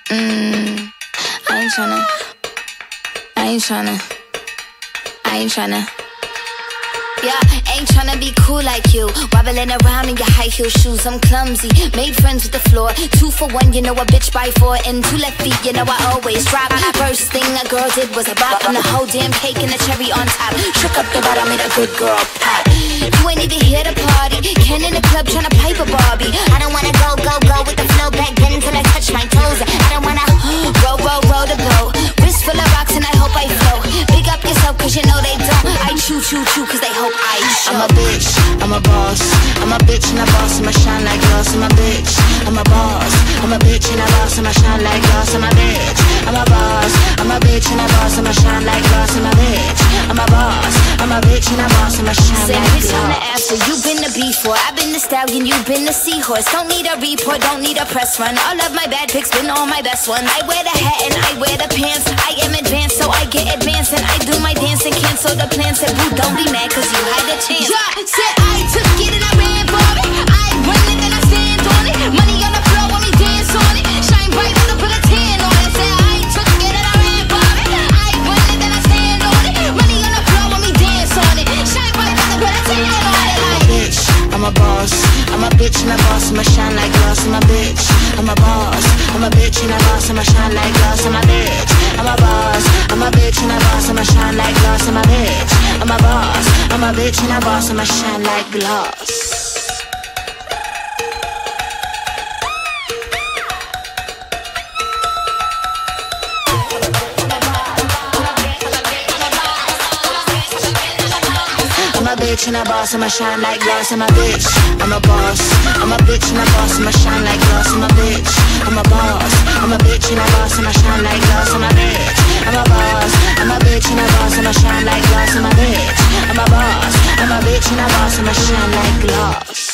I ain't tryna. Yeah, ain't tryna be cool like you. Wobbling around in your high heel shoes, I'm clumsy. Made friends with the floor. 2 for 1, you know a bitch by 4. And 2 left feet, you know I always drop. First thing a girl did was a bop. And the whole damn cake and the cherry on top. Shook up the bottom, made a good girl pop. You ain't even here to party. Ken in the club tryna pipe a Barbie. I don't wanna go with the flow back then until I touch my toes. I don't wanna roll the boat. Wrist full of rocks and I hope I float. Big up yourself cause you know they don't. I chew cause they hope I show. I'm a bitch, I'm a boss. I'm a bitch and a boss, I'ma shine like glass. I'm a bitch, I'm a boss. I'm a bitch and a boss, I'ma shine like glass. I'm a bitch, I'm a boss. I'm a bitch and a boss, I'ma shine like glass. I'm a bitch, I'm a boss. I'm a bitch and a boss, I'ma shine like glass. On the after, you been the B4, I've been the stallion, you been the seahorse. Don't need a report, don't need a press run. All of my bad pics been all my best ones. I wear the hat and I wear the pants. I am advanced, so I get advanced. And I do my dance and cancel the plans. Said boo, don't be mad cause you had a chance. Yeah, said I took it and I ran for it. I run it and I stand on it. Money on the floor when we dance on it. Shine bright when I put a tan on it. Said I took it and I ran for it. I run it and I stand on it. Money on the floor when we dance on it. Shine bright when I put a tan on it. I'm a bitch, I'm a boss. I'm a bitch and a boss, I'ma shine like glass. I'm a bitch, I'm a boss. I'm a bitch and a boss, I'ma shine like glass. I'm a bitch, I'm a boss. I'm a bitch and a boss, I'ma shine like glass. I'm a bitch, I'm a boss. I'm a bitch and a boss, I'ma shine like glass. I'm a bitch and a boss, I'ma shine like glass. I'm a bitch, I'm a boss. I'm a bitch and a boss, I'ma shine like glass. I'm a bitch, I'm a boss. I'm a bitch and a boss, I'ma shine like glass. I'm a bitch, I'm a boss. I'm a bitch and a boss, I'ma shine like glass. I'm a bitch, I'm a boss. I'm a bitch and a boss, I'ma shine like glass.